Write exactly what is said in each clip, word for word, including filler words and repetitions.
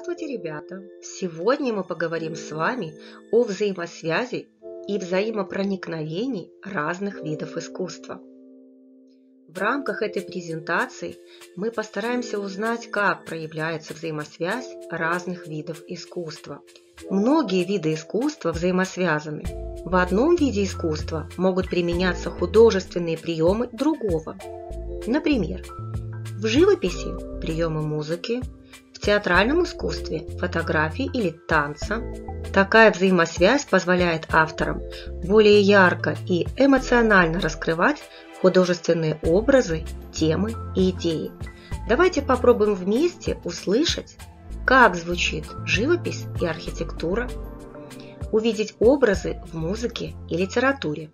Здравствуйте, ребята! Сегодня мы поговорим с вами о взаимосвязи и взаимопроникновении разных видов искусства. В рамках этой презентации мы постараемся узнать, как проявляется взаимосвязь разных видов искусства. Многие виды искусства взаимосвязаны. В одном виде искусства могут применяться художественные приемы другого. Например, в живописи – приемы музыки, в театральном искусстве – фотографии или танца. Такая взаимосвязь позволяет авторам более ярко и эмоционально раскрывать художественные образы, темы и идеи. Давайте попробуем вместе услышать, как звучит живопись и архитектура, увидеть образы в музыке и литературе.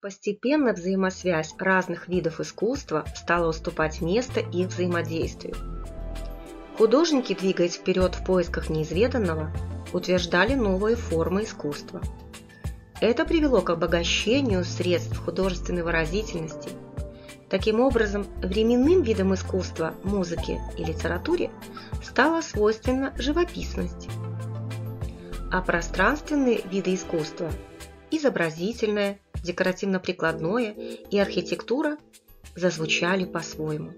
Постепенно взаимосвязь разных видов искусства стала уступать место их взаимодействию. Художники, двигаясь вперед в поисках неизведанного, утверждали новые формы искусства. Это привело к обогащению средств художественной выразительности. Таким образом, временным видам искусства, музыке и литературе стала свойственна живописность, а пространственные виды искусства – изобразительное, декоративно-прикладное и архитектура – зазвучали по-своему.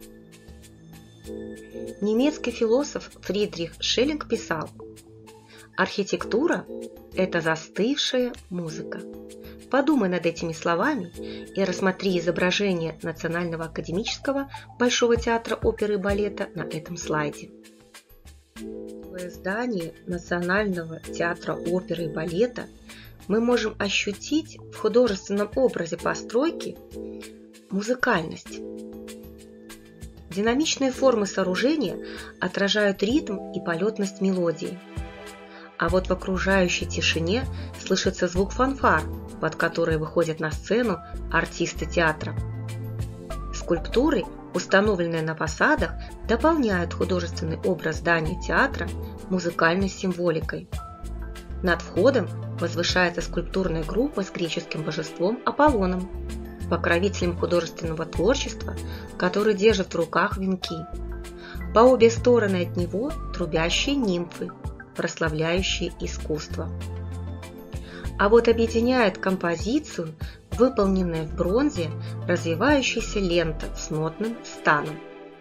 Немецкий философ Фридрих Шеллинг писал: «Архитектура – это застывшая музыка». Подумай над этими словами и рассмотри изображение Национального академического Большого театра оперы и балета на этом слайде. В здании Национального театра оперы и балета мы можем ощутить в художественном образе постройки музыкальность. Динамичные формы сооружения отражают ритм и полетность мелодии. А вот в окружающей тишине слышится звук фанфар, под которые выходят на сцену артисты театра. Скульптуры, установленные на фасадах, дополняют художественный образ здания театра музыкальной символикой. Над входом возвышается скульптурная группа с греческим божеством Аполлоном, покровителем художественного творчества, который держит в руках венки. По обе стороны от него трубящие нимфы, прославляющие искусство. А вот объединяет композицию, выполненная в бронзе, развивающаяся лента с нотным станом.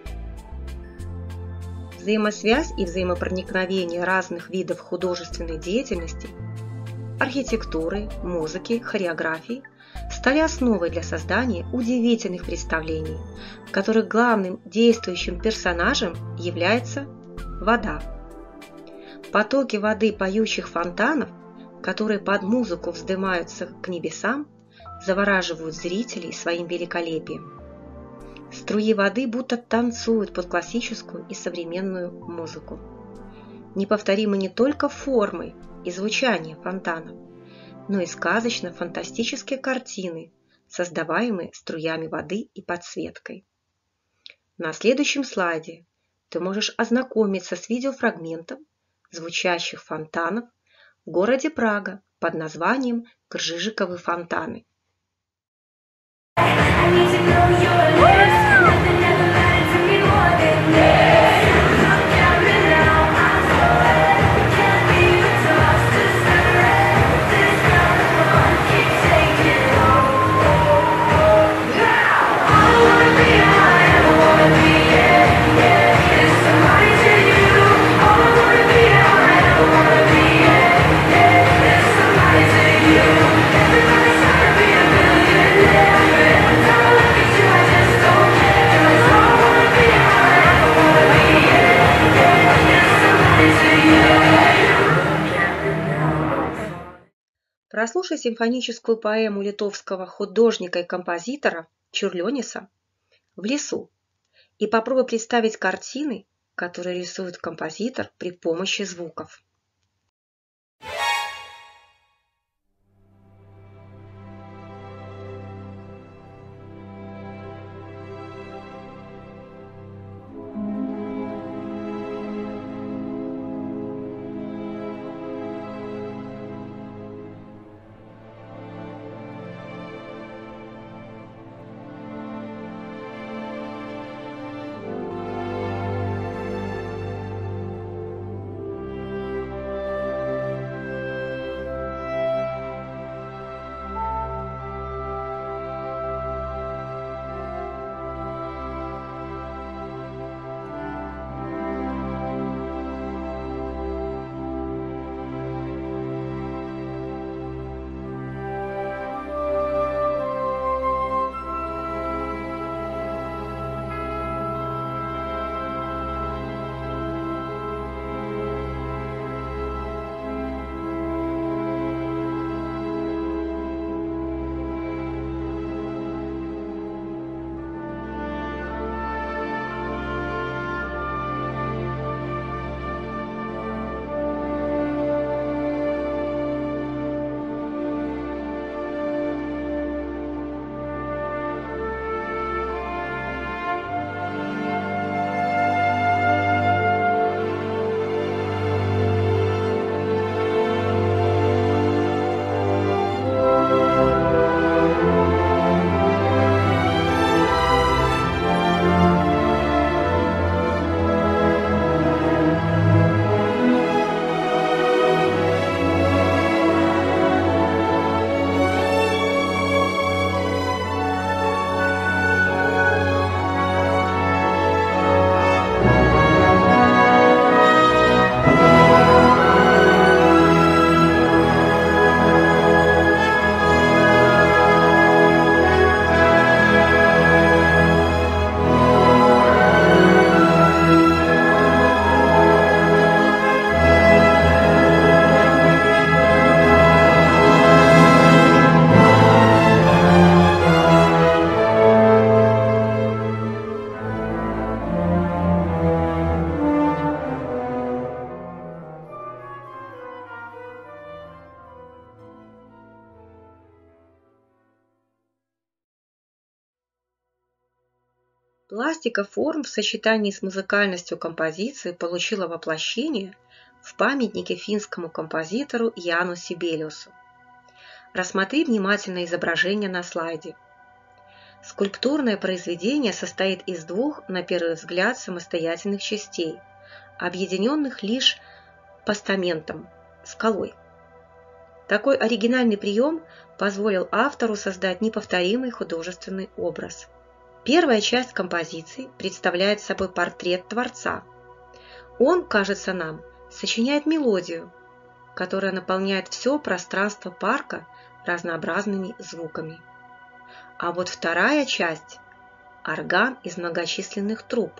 Взаимосвязь и взаимопроникновение разных видов художественной деятельности, архитектуры, музыки, хореографии стали основой для создания удивительных представлений, в которых главным действующим персонажем является вода. Потоки воды поющих фонтанов, которые под музыку вздымаются к небесам, завораживают зрителей своим великолепием. Струи воды будто танцуют под классическую и современную музыку. Неповторимы не только формы и звучание фонтанов, но и сказочно-фантастические картины, создаваемые струями воды и подсветкой. На следующем слайде ты можешь ознакомиться с видеофрагментом звучащих фонтанов в городе Прага под названием Кржижиковы фонтаны. Прослушай симфоническую поэму литовского художника и композитора Čiurlionis «В лесу» и попробуй представить картины, которые рисует композитор при помощи звуков. Пластика форм в сочетании с музыкальностью композиции получила воплощение в памятнике финскому композитору Яну Сибелиусу. Рассмотри внимательно изображение на слайде. Скульптурное произведение состоит из двух, на первый взгляд, самостоятельных частей, объединенных лишь постаментом, скалой. Такой оригинальный прием позволил автору создать неповторимый художественный образ. Первая часть композиции представляет собой портрет Творца. Он, кажется нам, сочиняет мелодию, которая наполняет все пространство парка разнообразными звуками. А вот вторая часть – орган из многочисленных труб.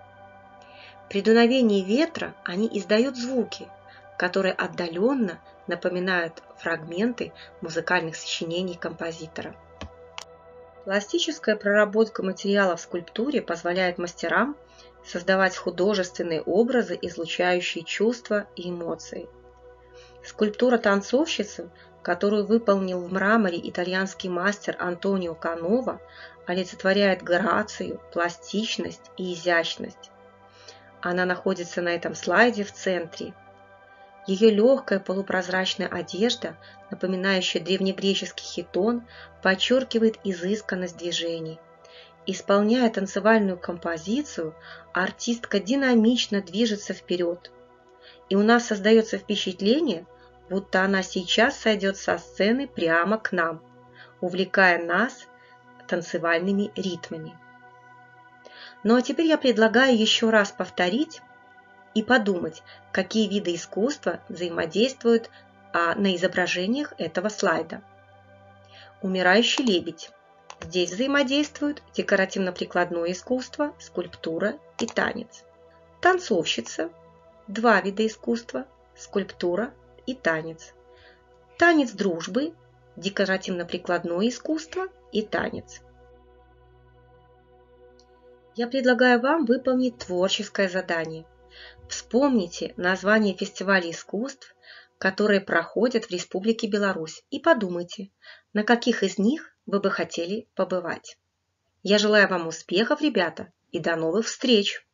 При дуновении ветра они издают звуки, которые отдаленно напоминают фрагменты музыкальных сочинений композитора. Пластическая проработка материала в скульптуре позволяет мастерам создавать художественные образы, излучающие чувства и эмоции. Скульптура танцовщицы, которую выполнил в мраморе итальянский мастер Антонио Канова, олицетворяет грацию, пластичность и изящность. Она находится на этом слайде в центре. Ее легкая полупрозрачная одежда, напоминающая древнегреческий хитон, подчеркивает изысканность движений. Исполняя танцевальную композицию, артистка динамично движется вперед. И у нас создается впечатление, будто она сейчас сойдет со сцены прямо к нам, увлекая нас танцевальными ритмами. Ну а теперь я предлагаю еще раз повторить и подумать, какие виды искусства взаимодействуют а, на изображениях этого слайда. Умирающий лебедь. Здесь взаимодействуют декоративно-прикладное искусство, скульптура и танец. Танцовщица. Два вида искусства, скульптура и танец. Танец дружбы, декоративно-прикладное искусство и танец. Я предлагаю вам выполнить творческое задание. Вспомните названия фестивалей искусств, которые проходят в Республике Беларусь, и подумайте, на каких из них вы бы хотели побывать. Я желаю вам успехов, ребята, и до новых встреч!